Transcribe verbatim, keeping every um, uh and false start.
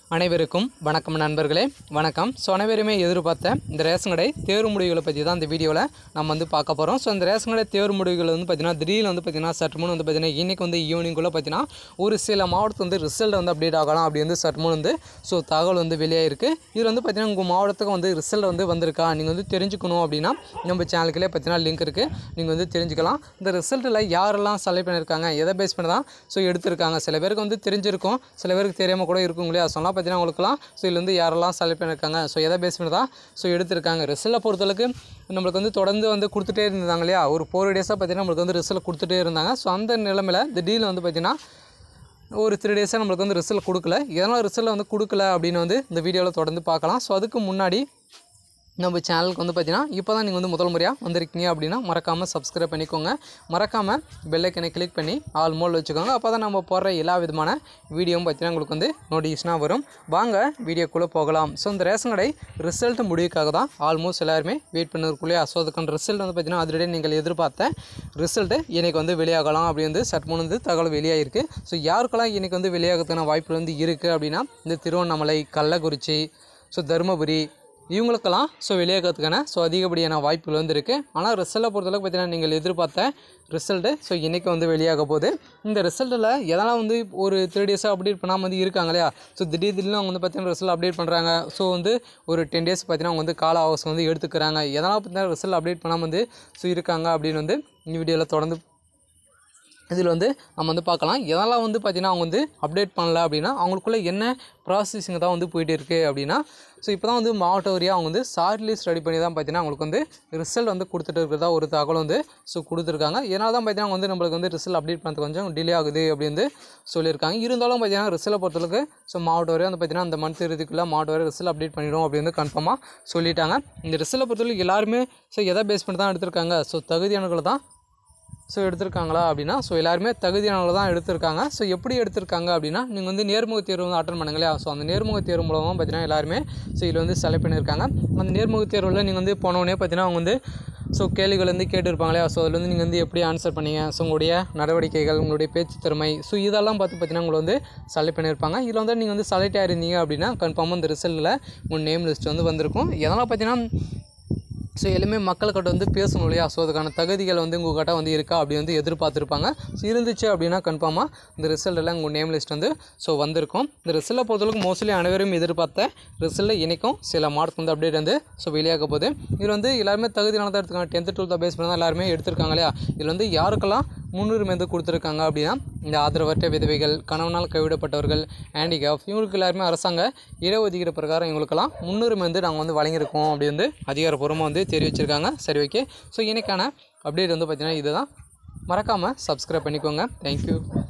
அனைவருக்கும் வணக்கம் நண்பர்களே வணக்கம் ஸோ அனைவருமே எதிர்பார்த்த இந்த ரேஷன் கடை தேர்வு முடிவுகளை பற்றி தான் இந்த வீடியோவில் நம்ம வந்து பார்க்க போகிறோம். ஸோ இந்த ரேஷன் கடை தேர்வு முடிவுகள் வந்து பார்த்திங்கன்னா திடீர்னு வந்து பார்த்திங்கன்னா சற்று முன் வந்து பார்த்திங்கன்னா இன்றைக்கி வந்து ஈவினிங்குள்ளே பார்த்திங்கன்னா ஒரு சில மாவட்டத்துக்கு வந்து ரிசல்ட் வந்து அப்டேட் ஆகலாம் அப்படி வந்து சற்று முன் வந்து ஸோ தகவல் வந்து வெளியாகிருக்கு. இது வந்து பார்த்திங்கன்னா உங்கள் மாவட்டத்துக்கு வந்து ரிசல்ட் வந்து வந்திருக்கா நீங்கள் வந்து தெரிஞ்சுக்கணும் அப்படின்னா நம்ம சேனலுக்குள்ளே பார்த்திங்கன்னா லிங்க் இருக்குது, நீங்கள் வந்து தெரிஞ்சுக்கலாம். இந்த ரிசல்ட்டில் யாரெல்லாம் செலக்ட் பண்ணியிருக்காங்க, எதை பேஸ் பண்ணி தான் ஸோ எடுத்திருக்காங்க. சில பேருக்கு வந்து தெரிஞ்சிருக்கும், சில பேருக்கு தெரியாமல் கூட இருக்கும் இல்லையா. சொன்னால் பார்த்தீங்கன்னா உங்களுக்குலாம் ஸோ இதில் வந்து யாரெல்லாம் செலக்ட் பண்ணியிருக்காங்க, ஸோ எதை பேஸ் பண்ணி தான் ஸோ எடுத்திருக்காங்க. ரிசல்ட்டை பொறுத்தளவுக்கு நம்மளுக்கு வந்து தொடர்ந்து வந்து கொடுத்துட்டே இருந்தாங்க இல்லையா. ஒரு ஃபோர் டேஸாக பார்த்தீங்கன்னா நம்மளுக்கு வந்து ரிசல்ட் கொடுத்துட்டே இருந்தாங்க. ஸோ அந்த நிலைமையில் திடீர்னு வந்து பார்த்திங்கன்னா ஒரு த்ரீ டேஸாக நம்மளுக்கு வந்து ரிசல்ட் கொடுக்கல. எதனால் ரிசல்ட் வந்து கொடுக்கல அப்படின்னு வந்து இந்த வீடியோவில் தொடர்ந்து பார்க்கலாம். ஸோ அதுக்கு முன்னாடி நம்ம சேனலுக்கு வந்து பார்த்தீங்கன்னா இப்போ தான் நீங்கள் வந்து முதல் முறையாக வந்திருக்கீங்க அப்படின்னா மறக்காமல் சப்ஸ்கிரைப் பண்ணிக்கோங்க. மறக்காமல் பெல் ஐக்கனை கிளிக் பண்ணி ஆல் மோல் வச்சுக்கோங்க. அப்போ தான் நம்ம போடுற எல்லா விதமான வீடியோவும் பார்த்தீங்கன்னா உங்களுக்கு வந்து நோட்டிஃபிகேஷனாக வரும். வாங்க வீடியோக்குள்ளே போகலாம். ஸோ இந்த ரேஷன் கடை ரிசல்ட் முடிவுக்காக தான் ஆல்மோஸ்ட் எல்லாருமே வெயிட் பண்ணிருக்குள்ளே. ஸோ அதுக்கான ரிசல்ட் வந்து பார்த்தீங்கன்னா அதிலே நீங்கள் எதிர்பார்த்த ரிசல்ட்டு இன்றைக்கி வந்து வெளியாகலாம் அப்படி வந்து சற்று முன் வந்து தகவல் வெளியாகிருக்கு. ஸோ யாருக்கெல்லாம் இன்றைக்கி வந்து வெளியாகிறதுக்கான வாய்ப்பு வந்து இருக்குது அப்படின்னா இந்த திருவண்ணாமலை, கள்ளக்குறிச்சி, ஸோ தருமபுரி இவங்களுக்கெல்லாம் ஸோ வெளியாகிறதுக்கான ஸோ அதிகப்படியான வாய்ப்புகள் வந்து இருக்குது. ஆனால் ரிசல்ட்டை பொறுத்தளவுக்கு பார்த்தீங்கன்னா நீங்கள் எதிர்பார்த்த ரிசல்ட்டு ஸோ இன்றைக்கி வந்து வெளியாக போகுது. இந்த ரிசல்ட்டில் எதனால் வந்து ஒரு த்ரீ டேஸாக அப்டேட் பண்ணாமல் வந்து இருக்காங்க இல்லையா. ஸோ திடீர் திடீர்னு அவங்க வந்து பார்த்தீங்கன்னா ரிசல்ட் அப்டேட் பண்ணுறாங்க. ஸோ வந்து ஒரு டென் டேஸ் பார்த்தீங்கன்னா அவங்க வந்து கால அவகாசம் வந்து எடுத்துக்கிறாங்க. எதனால் பார்த்தீங்கன்னா ரிசல்ட் அப்டேட் பண்ணாமல் வந்து ஸோ இருக்காங்க அப்படின்னு வந்து இந்த வீடியோவில் தொடர்ந்து இதில் வந்து நம்ம வந்து பார்க்கலாம். எதெல்லாம் வந்து பார்த்திங்கன்னா அவங்க வந்து அப்டேட் பண்ணல அப்படின்னா அவங்களுக்குள்ளே என்ன ப்ராசஸிங் தான் வந்து போயிட்டு இருக்குது அப்படின்னா ஸோ இப்போ தான் வந்து மாவட்ட வரியாக அவங்க வந்து ஷார்ட் லிஸ்ட் ரெடி பண்ணி தான் பார்த்தீங்கன்னா அவங்களுக்கு வந்து ரிசல்ட் வந்து கொடுத்துட்டு இருக்கிறதா ஒரு தகவல் வந்து ஸோ கொடுத்துருக்காங்க. ஏன்னா தான் பார்த்தீங்கன்னா வந்து நம்மளுக்கு வந்து ரிசல்ட் அப்டேட் பண்ணுறது கொஞ்சம் டிலே ஆகுது அப்படி வந்து சொல்லியிருக்காங்க. இருந்தாலும் பார்த்தீங்கன்னா ரிசல்ட்டை பொறுத்தளவுக்கு ஸோ மாவட்ட வரையும் வந்து பார்த்திங்கன்னா அந்த மந்த் இறுதிக்குள்ளே மாவட்ட வரை ரிசல்ட் அப்டேட் பண்ணிடும் அப்படி வந்து கன்ஃபார்மாக சொல்லிட்டாங்க. இந்த ரிசல்ட்டை பொறுத்தளவுக்கு எல்லாருமே ஸோ எதை பேஸ் பண்ணி தான் எடுத்திருக்காங்க, ஸோ தகுதியானவர்கள் தான் ஸோ எடுத்திருக்காங்களா அப்படின்னா ஸோ எல்லாருமே தகுதியானவர்கள் தான் எடுத்திருக்காங்க. ஸோ எப்படி எடுத்திருக்காங்க அப்படின்னா நீங்கள் வந்து நேர்முக தேர்வு வந்து அட்டன் பண்ணுங்க இல்லையா. ஸோ அந்த நேர்முக தேர்வு மூலமாக பார்த்தீங்கன்னா எல்லாருமே ஸோ இதில் வந்து செலக்ட் பண்ணியிருக்காங்க. அந்த நேர்முக தேர்வில் நீங்கள் வந்து போனோடனே பார்த்தீங்கன்னா அவங்க வந்து ஸோ கேள்விகள் வந்து கேட்டுருப்பாங்க இல்லையா. ஸோ அதில் வந்து நீங்கள் வந்து எப்படி ஆன்சர் பண்ணீங்க, ஸோ உங்களுடைய நடவடிக்கைகள், உங்களுடைய பேச்சு திறமை, ஸோ இதெல்லாம் பார்த்து பார்த்தீங்கன்னா உங்களை வந்து செலக்ட் பண்ணியிருப்பாங்க. இதில் வந்து நீங்கள் வந்து செலக்ட் ஆகிருந்தீங்க அப்படின்னா கன்ஃபார்மாக இந்த ரிசல்ட்டில் உங்கள் நேம் லிஸ்ட் வந்து வந்திருக்கும். எதனால் பார்த்தீங்கன்னா ஸோ எல்லாமே மக்கள்கிட்ட வந்து பேசணும் இல்லையா. ஸோ அதுக்கான தகுதிகள் வந்து உங்கள் கிட்ட வந்து இருக்கா அப்படி வந்து எதிர்பார்த்துருப்பாங்க. ஸோ இருந்துச்சு அப்படின்னா கன்ஃபார்மாக இந்த ரிசல்ட்டில் உங்கள் நேம் லிஸ்ட் வந்து ஸோ வந்திருக்கும். இந்த ரிசல்ட்டை பொறுத்தளவுக்கு மோஸ்ட்லி அனைவரும் எதிர்பார்த்த ரிசல்ட்டில் இன்றைக்கும் சில மார்க் வந்து அப்டேட் வந்து ஸோ வெளியாக போகுது. இதில் வந்து எல்லாருமே தகுதியான தான் எடுத்துக்காங்க. டென்த்து டுவெல்த்தை பேஸ் பண்ணி தான் எல்லாருமே எடுத்திருக்காங்க இல்லையா. இதில் வந்து யாருக்கெல்லாம் முன்னுரிமை வந்து கொடுத்துருக்காங்க அப்படின்னா இந்த ஆதரவற்ற விதவைகள், கணவனால் கைவிடப்பட்டவர்கள், ஹேண்டிகேப் இவங்களுக்கு எல்லாருமே அரசாங்க இடஒதுக்கீடு பிரகாரம் இவங்களுக்கெல்லாம் முன்னுரிமை வந்து நாங்கள் வந்து வழங்கியிருக்கோம் அப்படி வந்து அதிகாரப்பூர்வமாக வந்து தெரிவிச்சிருக்காங்க. சரி, ஓகே. ஸோ இன்றைக்கான அப்டேட் வந்து பார்த்திங்கன்னா இதுதான். மறக்காமல் சப்ஸ்கிரைப் பண்ணிக்கோங்க. தேங்க்யூ.